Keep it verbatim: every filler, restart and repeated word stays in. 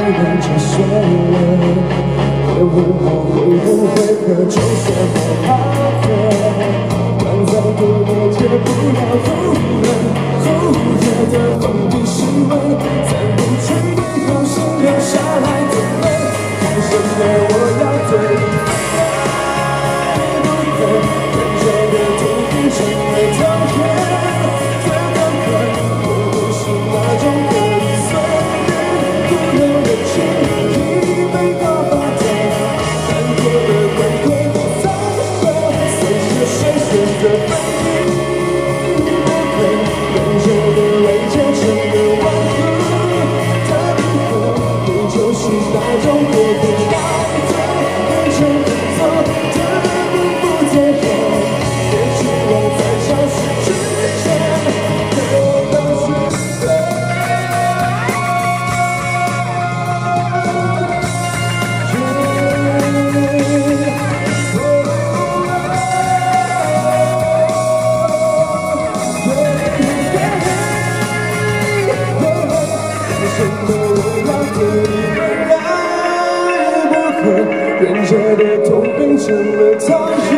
人结束了，别问我会不会喝，就算我怕喝，管再多也戒不了后热，后热的封闭室温，再不去对后心留下来的泪，为什么我要对你爱不分，忍着的痛变成了讨厌，这个恨我不是那种可以随遇不能的情，已被告发的难过的难过的糟糕，随着水选择分离不可，忍着的泪结成了万古的冰河，你就是那种过不来的变成不走的不负责任，也希望在消失之前给我当时的忍着的痛变成了讨厌。